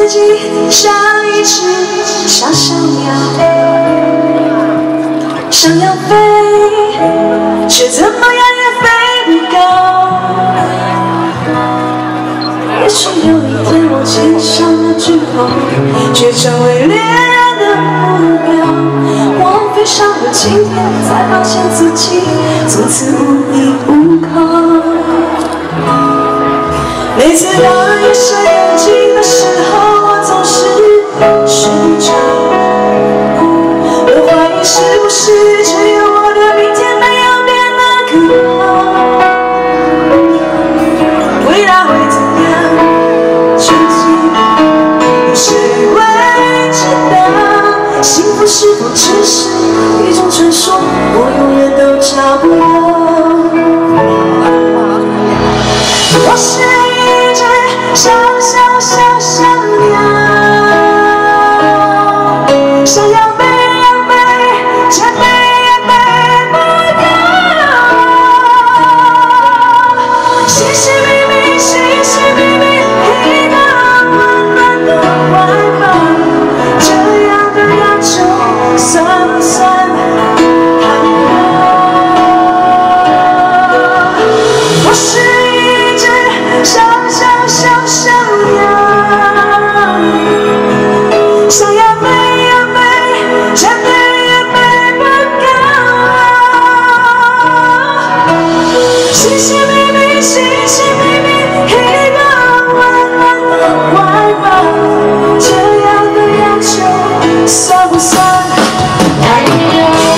自己像一只小小鸟，想要飞，却怎么样也飞不高。也许有一天我栖上了枝头，却成为猎人的目标。我飞上了青天，才发现自己从此无依无靠。每次当夜深人静的时候，我总是睡不着。我怀疑是不是只有我的明天没有变得更好？未来会怎样？究竟有谁会知道？幸福是否只是一种传说？我永远都找不到。我是小小小小鸟，想要飞呀飞，却飞也飞不高。寻寻觅觅，寻寻觅觅，一个温暖的怀抱，这样的要求算不算太高？我是一只小小小小鸟，想要飞呀飞，却飞也飞不高。寻寻觅觅，寻寻觅觅，一个温暖的怀抱，这样的要求算不算太高？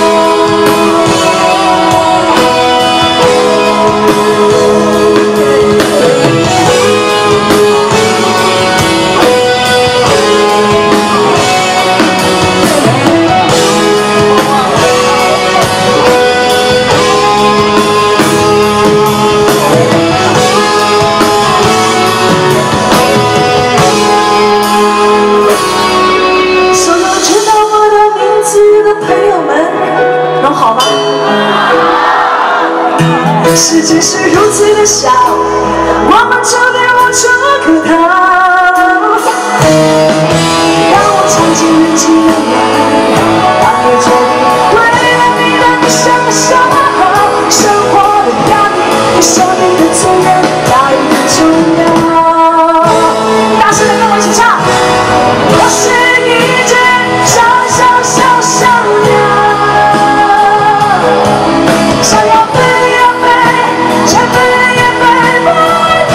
世界是如此的小，我们就得无处可逃。当我尝尽人情冷暖，当我决定为了你让你想不想好，生活的压力比生命的尊严要更重要。大声的跟我一起唱，我是一只小小小小鸟，想要飞呀飞，却飞也飞不高。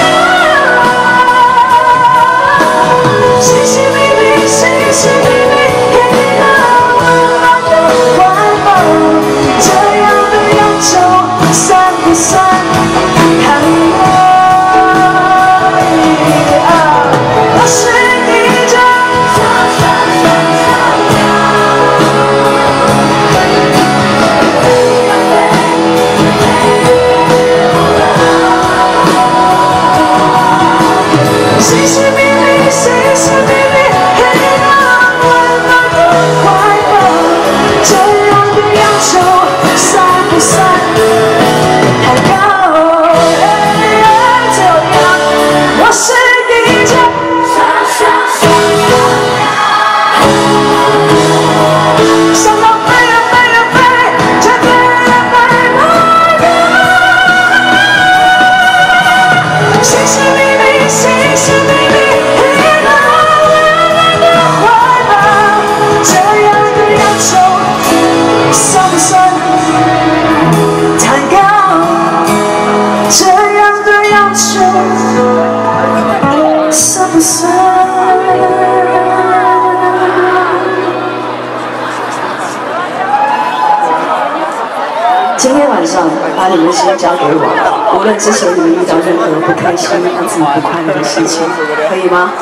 寻寻觅觅，寻寻觅觅，一个温暖的怀抱，这样的要求算不算太高？我是一只小小小小鸟，寻寻觅觅，寻寻觅觅，一个温暖的怀抱，这样的要求算不算太高？最后一个，我是一只小小小鸟，想要飞呀飞呀飞，却飞也飞不高。寻寻觅觅，寻寻觅觅，一个温暖的怀抱，这样的要求算不算太高？这样的要求算不算？今天晚上把你们的心交给我，无论之前你们遇到任何不开心、让自己不快乐的事情，可以吗？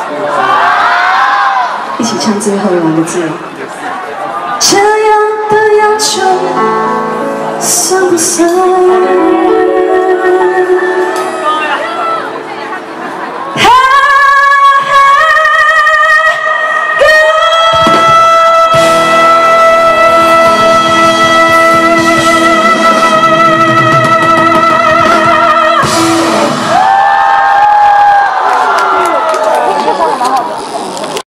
一起唱最后2个字。这样的要求算不算？